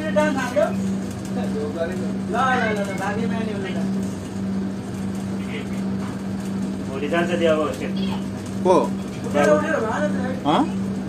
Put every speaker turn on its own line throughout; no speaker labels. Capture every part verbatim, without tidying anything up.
भोलि जान्छ त्यो अब
को हाँ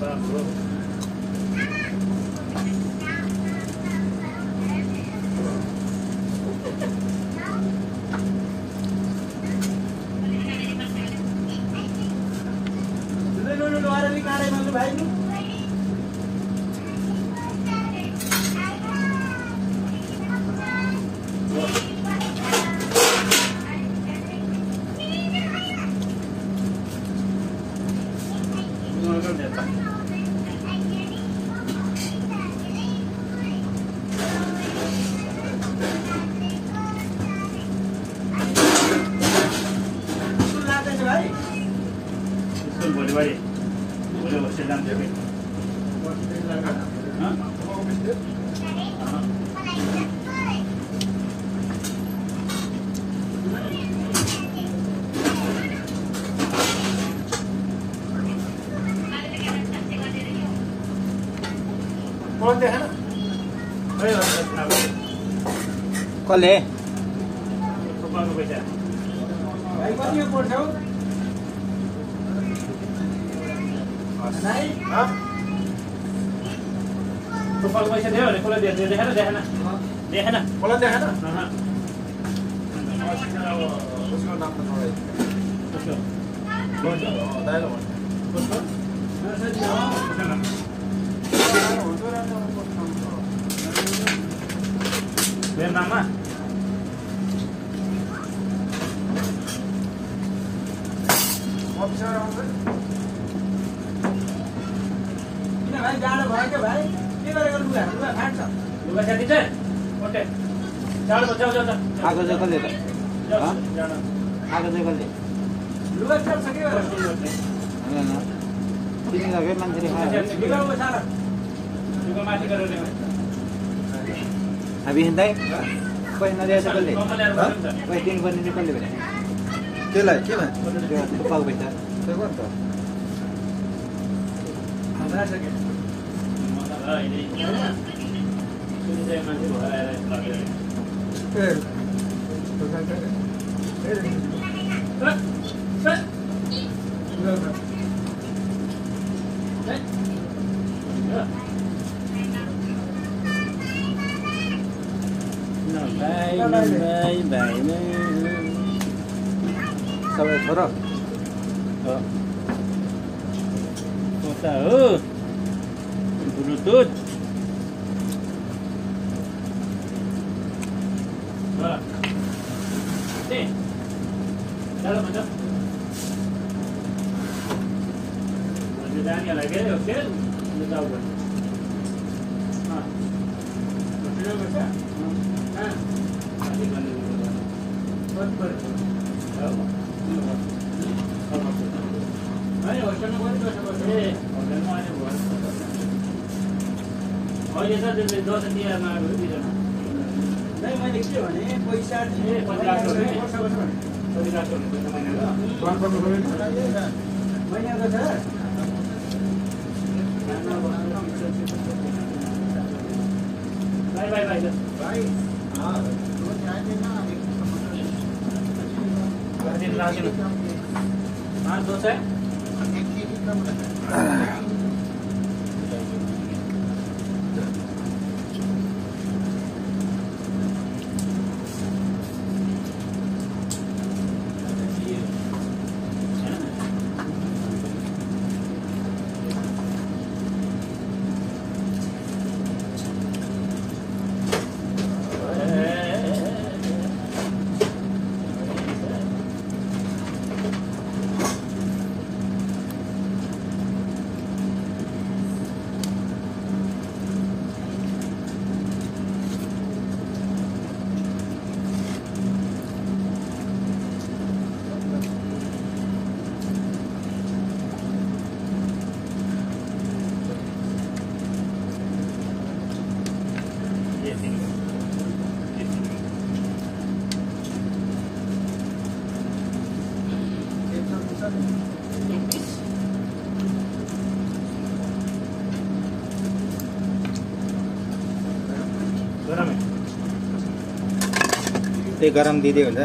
कसले
पैसा दियो भने कसलाई दियो देखेन देखेन देखेन
कसलाई देखेन
उसको नाम त नराइ
कसको
दाइलो
कसको मेरो नाममा
अफिसर आउँछ
किन भाइ जाडो भयो क्या भाइ के गरेको लुगा लुगा फाट्छ
लुगा साथी चाहिँ ओटे जाडो जाऊ जाऊ
आगो चाहिँ कसले त
जाऊ
आगो चाहिँ कसले
लुगा फाट्छ के गरेको
होइन तिमी लगे मान्छेले खायो
लुगाको सारा
लुगा माथि गरेर
हामी हिँड्दै पैसा नदिएछ कसले पैसा दिनुपर्ने नि कसले भने
केलाई केमा
त्यो थुप्पाको पैसा
त्यो गर्छ
हाम्रा छ के
ए दोकान चाहिँ
सबै छोरा
कता हो ब्लुटुथ नानीहरूलाई के के जाऊ अहिले त दस तिहारमा
नै मैले के भने पैसा
ए कति लाग्छ कति लाग्छ
महिनाको छ
बाई बाई बाई
भाइ
पाँच दो है गरमै
त्यही गरम दिँदै हुन्छ